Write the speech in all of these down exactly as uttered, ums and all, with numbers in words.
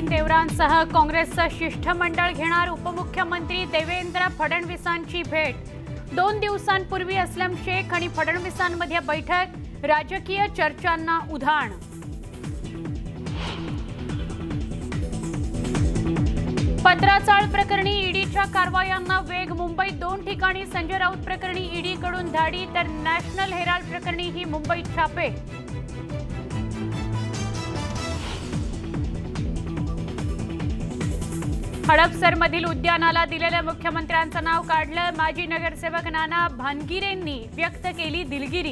सिंग देवरांसह काँग्रेसचं शिष्टमंडळ घेणार उपमुख्यमंत्री देवेंद्र फडणवीसांची भेट। दोन दिवसांपूर्वी अस्लम शेख आणि फडणवीसांमध्ये बैठक, राजकीय चर्चांना उधाण। पत्राचाळ प्रकरणी ईडीच्या कारवायांना वेग। मुंबईत दोन ठिकाणी संजय राऊत प्रकरणी ईडीकडून धाडी, तर नॅशनल हेराल्ड प्रकरणीही मुंबईत छापे। हडपसरमधील उद्यानाला दिलेल्या मुख्यमंत्र्यांचं नाव काढलं। माजी नगरसेवक नाना भानगिरेंनी व्यक्त केली दिलगिरी।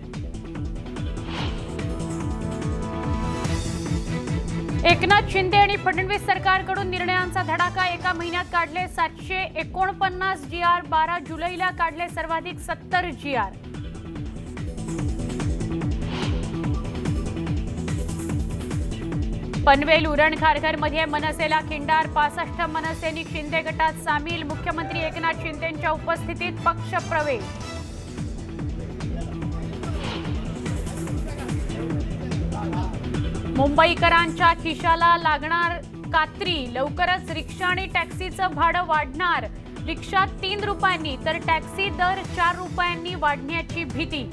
एकनाथ शिंदे आणि फडणवीस सरकारकडून निर्णयांचा धडाका। एका महिन्यात काढले सातशे एकोणपन्नास जी आर, बारा जुलैला काढले सर्वाधिक सत्तर जी आर। पनवेल उरण खारघरमध्ये मनसेला खिंडार, पासष्ट मनसेनी शिंदे गटात सामील। मुख्यमंत्री एकनाथ शिंदेंच्या उपस्थितीत पक्ष प्रवेश। मुंबईकरांच्या खिशाला लागणार कात्री, लवकरच रिक्षा आणि टॅक्सीचं भाडं वाढणार। रिक्षा तीन रुपयांनी तर टॅक्सी दर चार रुपयांनी वाढण्याची भीती।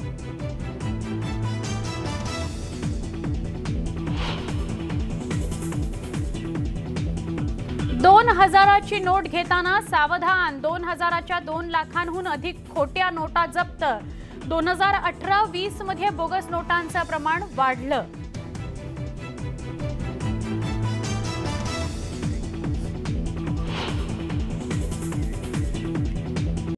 दोन हजाराची नोट घेताना सावधान, दोन हजाराच्या दोन लाखांहून अधिक खोट्या नोटा जप्त। दोन हजार अठरा वीस मध्ये बोगस नोटांचं प्रमाण वाढलं।